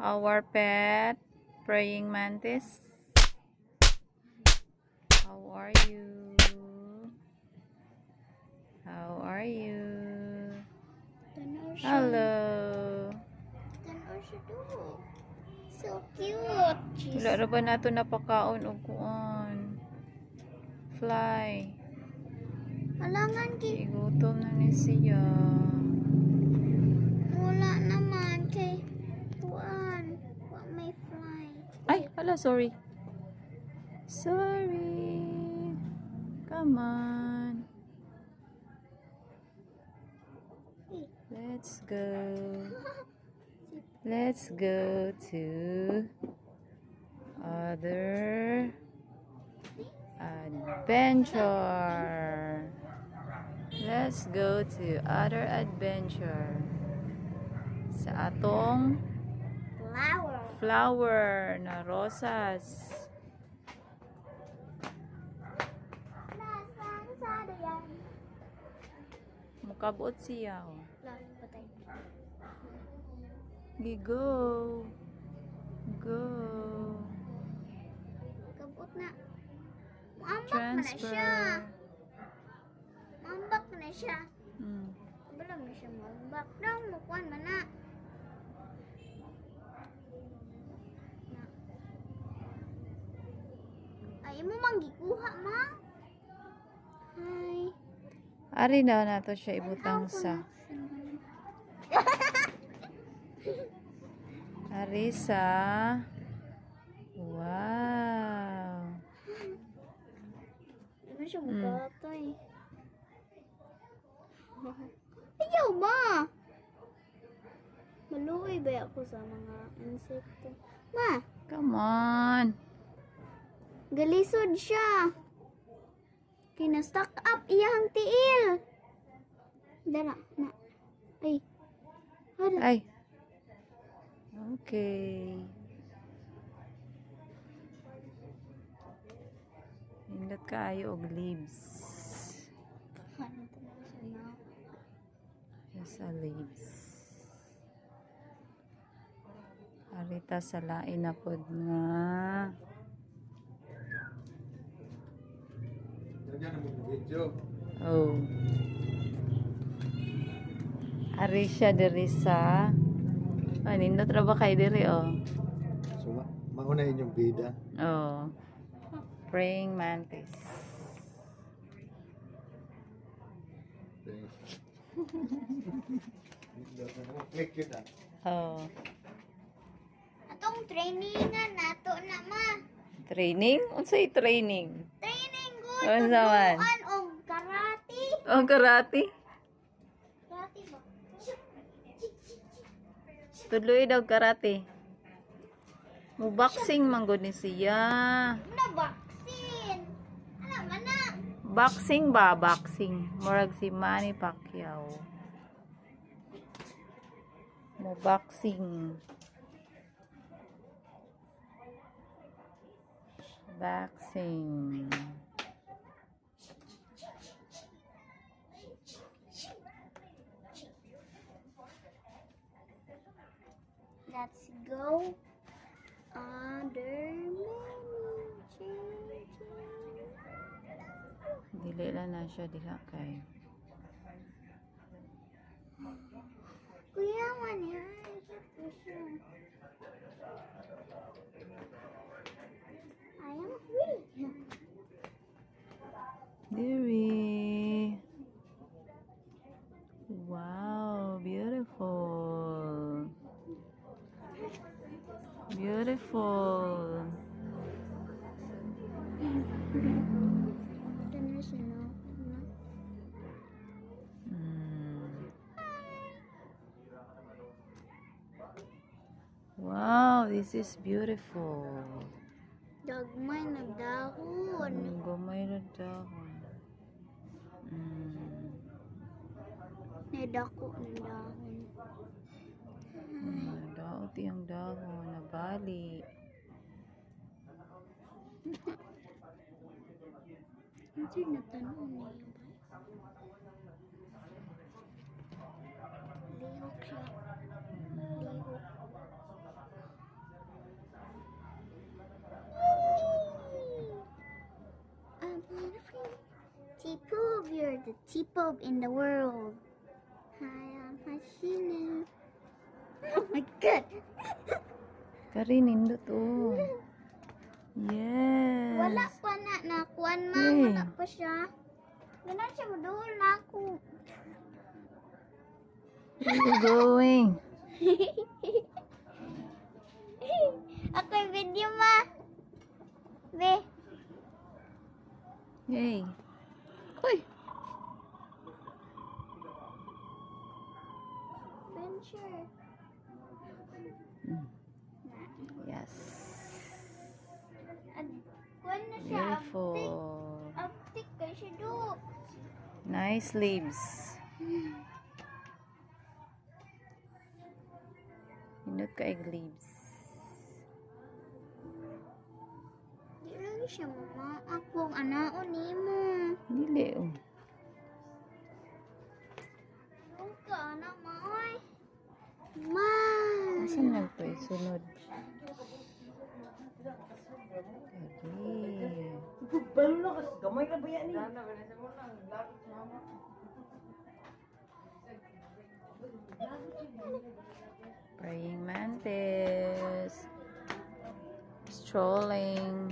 our pet praying mantis. How are you? How are you? Hello. So cute. Wala ra ba nato napakaon og kuan? Fly. Alangan Igutom na ni siya. wala naman kay kuan. Wa may fly. Ay, hala, sorry. Sorry. Come on. Let's go. Let's go to other adventure. Let's go to other adventure. Sa atong flower na rosas. Mukabot siya. Oh. Go. Go. Kabot na. Maambak Transfer. na siya. Maambak na siya. Mm. Balam na siya maambak. Daw, mukuan man na. Ay, mo manggikuha, ma. Hi. Ari na nato siya ibutang sa Arisa. Wow. Ano siya magkatay? Ayaw, ma! Maluoy ba ako sa mga insekto? Ma! Come on. Galisod siya! Kina-stuck up iyang tiil! Dara, na. Ay. Hala. Ay. Okay. Hindot kaayo og leaves. Ano ito na siya na? Sa leaves. Arita sa lain na pod nga. Oh. Ari siya diri sa nindot ra ba kay diri oh. So, mauna yun yung bida. Oh. Praying mantis. Click yun ah. Oh. Atong trainingan nato na, ma. Training? Unsay training? Training good. Unsa man? Tuduan og karate. Oh, karate. Karate ba? Tuloy daw karate. Mo boxing man gud ni siya. Na vaccine. Ano man na? Boxing ba? Boxing. Murag si Manny Pacquiao. Mo boxing. Boxing. Let's go. Dili lang na siya diha kay. Kuya man yan. I am free. Deary. Wow, beautiful. Beautiful. Wow, this is beautiful. Dagmay na dahon. Gamay na dahon. Nedako na dahon. Daot yung dahon na bali. Hindi na tanong niya ba? Lihok siya. Lihok. you're the T-Pope in the world. Hi, I'm Hashina. Oh my god. Kari, nindot oh. Yes. Wala pa na. Nakuan ma. Hey. Wala pa siya. Ganun siya. Maduhol na ako. Where are you going? Ako yung video ma. Be. Hey. Uy. Adventure. Yes. Kuan na siya. Beautiful. Aptik kay siya do. Nice leaves. Hinot ka egg leaves. Di lagi siya mama. Akong anaon ni mo. Dili oh. Huwag ka anak maoy. Ma. Asan lang to sunod? Praying mantis. Strolling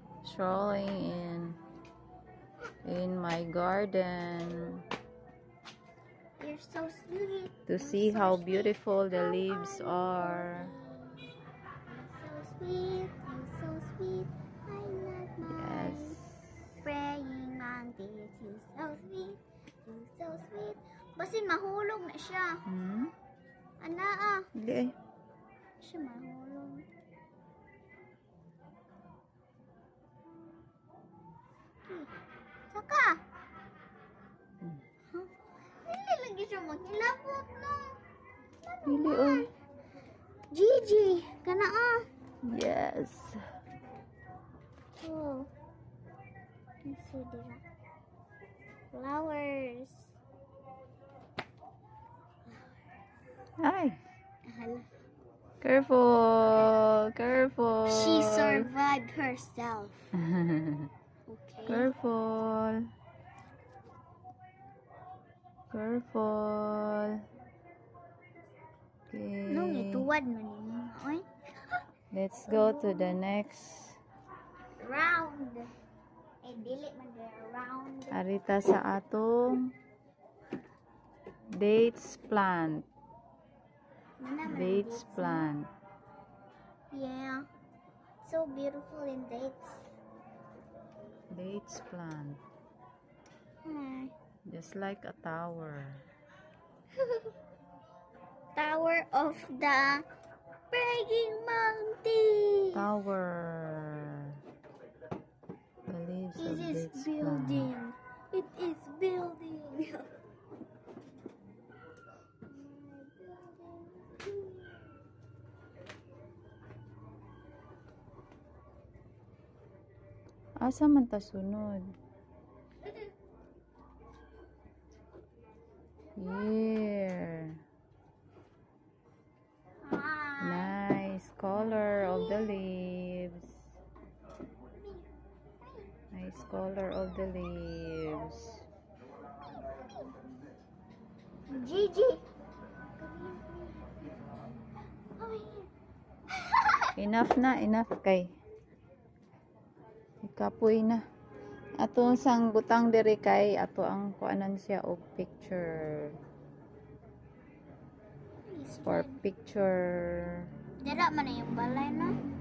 in my garden You're so sweet. to see how beautiful the leaves are. You're so sweet. You're so sweet. I love my Yes. praying mantis. He's so sweet. He's so sweet. Basin mahulog na siya. Hmm? Ana ah. Dili eh. Siya mahulog. Saka. Huh? Hindi lagi siya maghilabot no. Dili oh. Gigi. Kana ah. Yes. Oh. Let's see dira. Flowers. Hi. Hala. Careful. Careful. She survived herself. Okay. Careful. Careful. Okay. Nung ituwad man ni mo. Oy. Let's go to the next. Round. Eh, dili man dira round. Arita sa atong dates plant. Mana man Dates dates? plant. Yeah. So beautiful in dates. Dates plant. Hmm. Just like a tower. Tower of the Praying Mountain. Tower. The leaves of It is dates building. plant. It is building. Asa man ta sunod? Here. Nice color of the leaves. Nice color of the leaves. Gigi. Enough kay. Ikapoy na. Ato sang butang diri kay ato ang kuanan siya og picture. For picture. Dara man na yung balay na.